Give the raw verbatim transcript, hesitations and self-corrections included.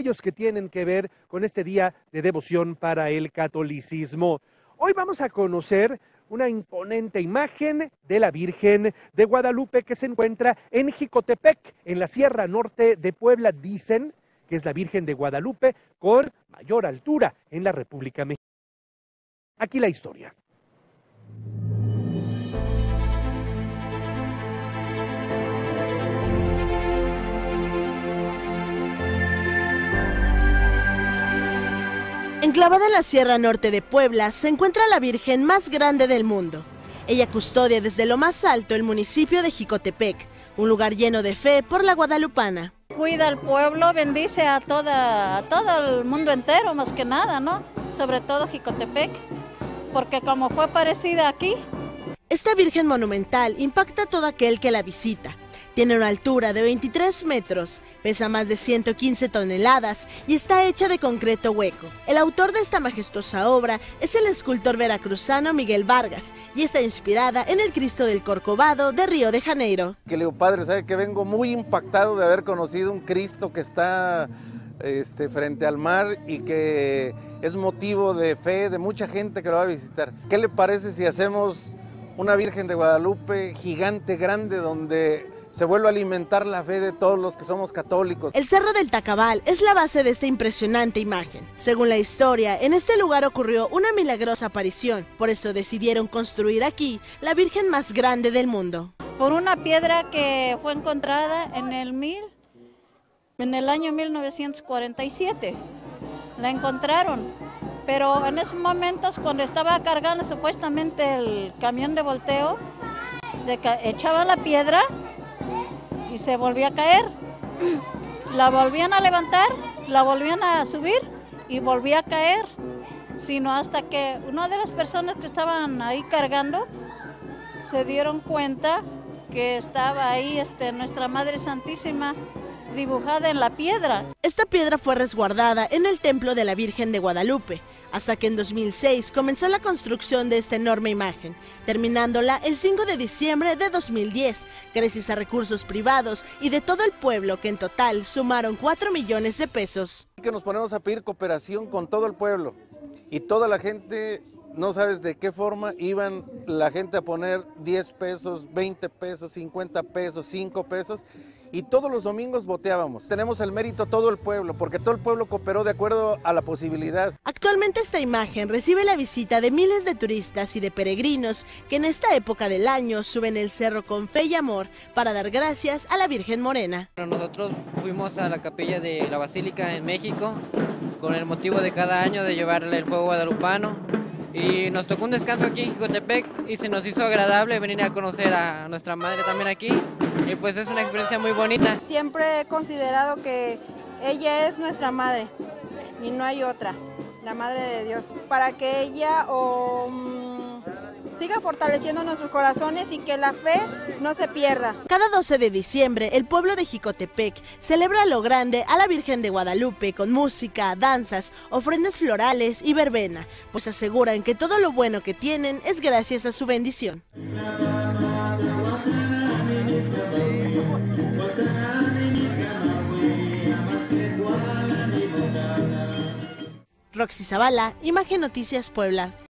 aquellos que tienen que ver con este día de devoción para el catolicismo. Hoy vamos a conocer una imponente imagen de la Virgen de Guadalupe que se encuentra en Jicotepec, en la Sierra Norte de Puebla. Dicen que es la Virgen de Guadalupe con mayor altura en la República Mexicana. Aquí la historia. Enclavada en la Sierra Norte de Puebla se encuentra la Virgen más grande del mundo. Ella custodia desde lo más alto el municipio de Jicotepec, un lugar lleno de fe por la guadalupana. Cuida al pueblo, bendice a, toda, a todo el mundo entero, más que nada, ¿no? Sobre todo Jicotepec, porque como fue parecida aquí. Esta Virgen monumental impacta a todo aquel que la visita. Tiene una altura de veintitrés metros, pesa más de ciento quince toneladas y está hecha de concreto hueco. El autor de esta majestuosa obra es el escultor veracruzano Miguel Vargas y está inspirada en el Cristo del Corcovado de Río de Janeiro. Que le digo, padre, sabe que vengo muy impactado de haber conocido un Cristo que está este, frente al mar y que es motivo de fe de mucha gente que lo va a visitar. ¿Qué le parece si hacemos una Virgen de Guadalupe gigante, grande, donde se vuelve a alimentar la fe de todos los que somos católicos? El Cerro del Tacabal es la base de esta impresionante imagen. Según la historia, en este lugar ocurrió una milagrosa aparición, por eso decidieron construir aquí la Virgen más grande del mundo. Por una piedra que fue encontrada en el, mil, en el año mil novecientos cuarenta y siete, la encontraron, pero en esos momentos cuando estaba cargando supuestamente el camión de volteo, se echaban la piedra y se volvía a caer, la volvían a levantar, la volvían a subir y volvía a caer, sino hasta que una de las personas que estaban ahí cargando se dieron cuenta que estaba ahí este, nuestra Madre Santísima dibujada en la piedra. Esta piedra fue resguardada en el templo de la Virgen de Guadalupe, hasta que en dos mil seis comenzó la construcción de esta enorme imagen, terminándola el cinco de diciembre de dos mil diez, gracias a recursos privados y de todo el pueblo que en total sumaron cuatro millones de pesos. Que nos ponemos a pedir cooperación con todo el pueblo y toda la gente, no sabes de qué forma iban la gente a poner diez pesos, veinte pesos, cincuenta pesos, cinco pesos. Y todos los domingos voteábamos. Tenemos el mérito todo el pueblo, porque todo el pueblo cooperó de acuerdo a la posibilidad. Actualmente esta imagen recibe la visita de miles de turistas y de peregrinos que en esta época del año suben el cerro con fe y amor para dar gracias a la Virgen Morena. Nosotros fuimos a la capilla de la Basílica en México con el motivo de cada año de llevarle el fuego guadalupano. Y nos tocó un descanso aquí en Jicotepec y se nos hizo agradable venir a conocer a nuestra madre también aquí. Y pues es una experiencia muy bonita. Siempre he considerado que ella es nuestra madre y no hay otra, la Madre de Dios. Para que ella oh, um, siga fortaleciendo nuestros corazones y que la fe no se pierda. Cada doce de diciembre, el pueblo de Jicotepec celebra a lo grande a la Virgen de Guadalupe con música, danzas, ofrendas florales y verbena, pues aseguran que todo lo bueno que tienen es gracias a su bendición. Roxy Zavala, Imagen Noticias Puebla.